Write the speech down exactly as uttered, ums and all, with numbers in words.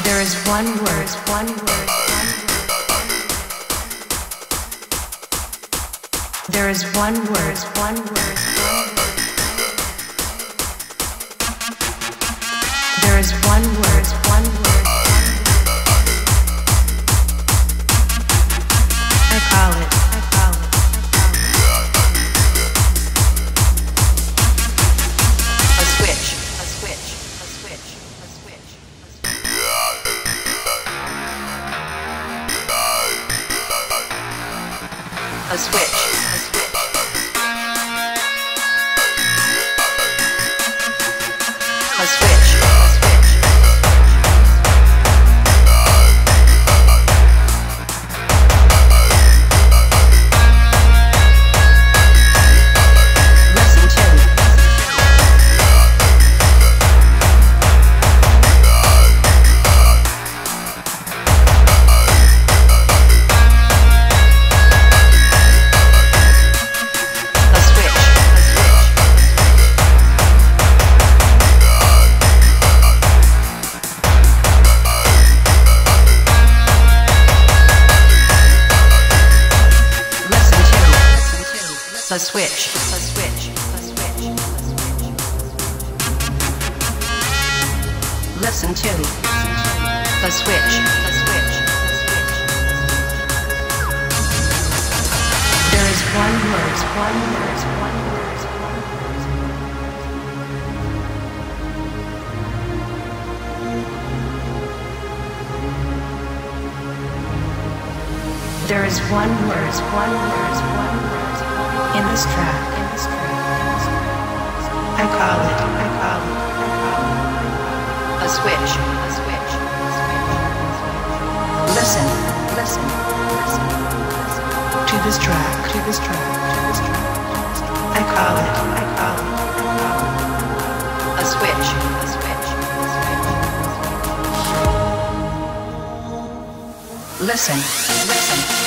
There is one word, one word. There is one word, one word. There is one word, one word. I call it, I call it. A switch, a switch, a switch, a switch, a switch. A switch, a switch. A switch, a switch. Listen to. A switch, a switch, a switch, a switch. Listen to. A switch, a switch, a switch. There is one word, one word, one word, one word. There is one word, one word, one word. In this track, in this track, in this track. I call it, I call it, I call it. A switch, a switch, a switch, a switch. Listen, listen, listen, listen. To this track, to this track, to this track, to this track. I call it, I call it, I call it. A switch, a switch, a switch, a switch. Listen, listen.